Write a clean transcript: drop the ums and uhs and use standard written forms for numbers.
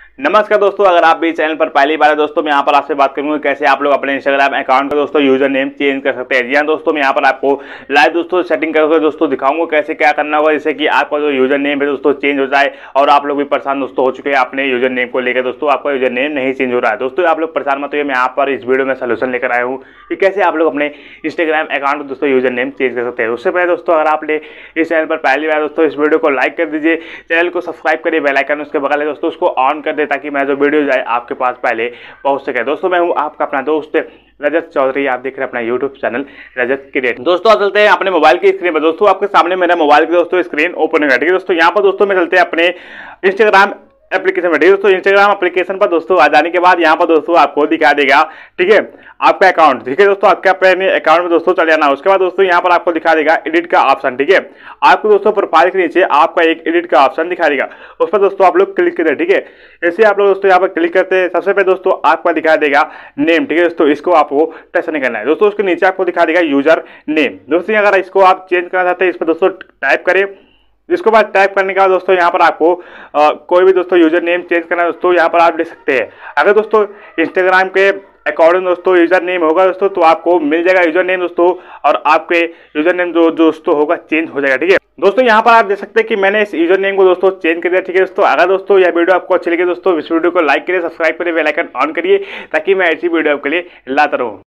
नमस्कार दोस्तों, अगर आप भी चैनल पर पहली बार है दोस्तों, मैं यहाँ पर आपसे बात करूंगा कैसे आप लोग अपने इंस्टाग्राम अकाउंट का दोस्तों यूजर नेम चेंज कर सकते हैं। जी हाँ दोस्तों, मैं यहाँ पर आपको लाइव दोस्तों सेटिंग करके दोस्तों दिखाऊंगा कैसे क्या करना होगा, जिससे कि आपका जो यूजर नेम है दोस्तों चेंज हो जाए। और आप लोग भी परेशान दोस्तों हो चुके हैं अपने यूजर नेम को लेकर दोस्तों, आपका यूजर नेम नहीं चेंज हो रहा है। दोस्तों आप लोग परेशान मत होइए, मैं यहाँ पर इस वीडियो में सोल्यूशन लेकर आया हूँ कि कैसे आप लोग अपने इंस्टाग्राम अकाउंट दोस्तों यूजर नेम चेंज कर सकते हैं। उससे पहले दोस्तों, अगर आपने इस चैनल पर पहली बार दोस्तों इस वीडियो को लाइक कर दीजिए, चैनल को सब्सक्राइब करिए, बेल आइकन उसके बगल है दोस्तों उसको ऑन कर दे ताकि मैं जो वीडियो जाए आपके पास पहले पहुंच सके। दोस्तों मैं हूं आपका अपना दोस्त रजत चौधरी, आप देख रहे हैं अपना यूट्यूब चैनल रजत क्रिएट। दोस्तों चलते हैं अपने मोबाइल की स्क्रीन पर। दोस्तों आपके सामने मेरा मोबाइल की दोस्तों स्क्रीन ओपन होगा, ठीक है दोस्तों। यहाँ पर दोस्तों में चलते हैं अपने इंस्टाग्राम एप्लीकेशन में, ठीक है दोस्तों। इंस्टाग्राम एप्लीकेशन पर दोस्तों आ जाने के बाद यहाँ पर दोस्तों आपको दिखा देगा, ठीक है, आपका अकाउंट, ठीक है दोस्तों। आपके अपने अकाउंट में दोस्तों चले जाना। उसके बाद दोस्तों यहाँ पर आपको दिखा देगा एडिट का ऑप्शन, ठीक है। आपको दोस्तों प्रोफाइल के नीचे आपका एक एडिट का ऑप्शन दिखा देगा, उस पर दोस्तों आप लोग क्लिक करें, ठीक है। ऐसे आप लोग दोस्तों यहाँ पर क्लिक करते हैं, सबसे पहले दोस्तों आपका दिखा देगा नेम, ठीक है दोस्तों। इसको आपको टच नहीं करना है दोस्तों। उसके नीचे आपको दिखा देगा यूजर नेम दोस्तों। अगर इसको आप चेंज करना चाहते हैं, इस पर दोस्तों टाइप करें। इसके बाद टाइप करने के बाद दोस्तों यहाँ पर आपको कोई भी दोस्तों यूजर नेम चेंज करना है दोस्तों, यहाँ पर आप ले सकते हैं। अगर दोस्तों इंस्टाग्राम के अकॉर्डिंग दोस्तों यूजर नेम होगा दोस्तों, तो आपको मिल जाएगा यूजर नेम दोस्तों, और आपके यूजर नेम जो दोस्तों होगा चेंज हो जाएगा, ठीक है दोस्तों। यहाँ पर आप देख सकते हैं कि मैंने इस यूजर नेम को दोस्तों चेंज कर दिया, ठीक है दोस्तों। अगर दोस्तों यह वीडियो आपको अच्छी लगी दोस्तों, इस वीडियो को लाइक करिए, सब्सक्राइब करिए, बेल आइकन ऑन करिए ताकि मैं ऐसी वीडियो आपके लिए लाता रहूँ।